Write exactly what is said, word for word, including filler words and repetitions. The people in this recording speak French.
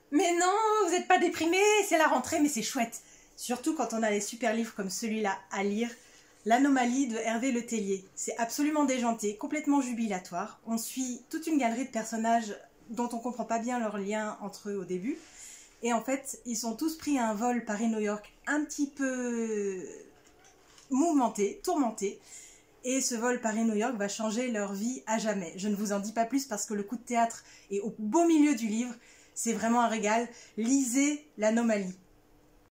Mais non, vous n'êtes pas déprimé, c'est la rentrée, mais c'est chouette. Surtout quand on a des super livres comme celui-là à lire. L'Anomalie de Hervé Le Tellier. C'est absolument déjanté, complètement jubilatoire. On suit toute une galerie de personnages dont on ne comprend pas bien leur lien entre eux au début. Et en fait, ils sont tous pris à un vol Paris-New York un petit peu mouvementé, tourmenté. Et ce vol Paris-New York va changer leur vie à jamais. Je ne vous en dis pas plus parce que le coup de théâtre est au beau milieu du livre. C'est vraiment un régal. Lisez L'Anomalie.